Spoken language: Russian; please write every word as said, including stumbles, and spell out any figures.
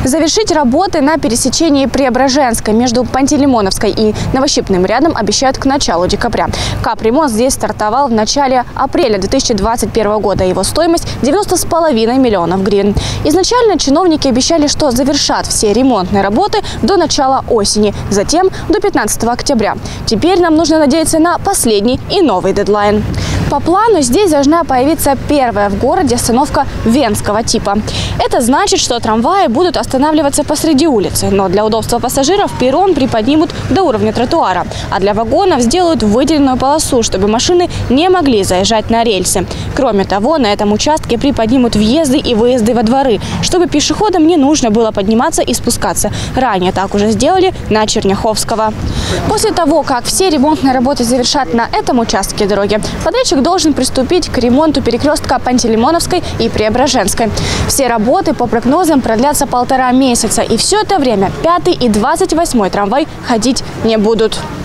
Завершить работы на пересечении Преображенской между Пантелеймоновской и Новощипным рядом обещают к началу декабря. Капремонт здесь стартовал в начале апреля две тысячи двадцать первого года. Его стоимость девяносто с половиной миллионов гривен. Изначально чиновники обещали, что завершат все ремонтные работы до начала осени, затем до пятнадцатого октября. Теперь нам нужно надеяться на последний и новый дедлайн. По плану здесь должна появиться первая в городе остановка венского типа. Это значит, что трамваи будут останавливаться посреди улицы, но для удобства пассажиров перрон приподнимут до уровня тротуара, а для вагонов сделают выделенную полосу, чтобы машины не могли заезжать на рельсы. Кроме того, на этом участке приподнимут въезды и выезды во дворы, чтобы пешеходам не нужно было подниматься и спускаться. Ранее так уже сделали на Черняховского. После того, как все ремонтные работы завершат на этом участке дороги, подрядчик должен приступить к ремонту перекрестка Пантелеймоновской и Преображенской. Все работы по прогнозам продлятся полтора месяца, и все это время пятый и двадцать восьмой трамвай ходить не будут.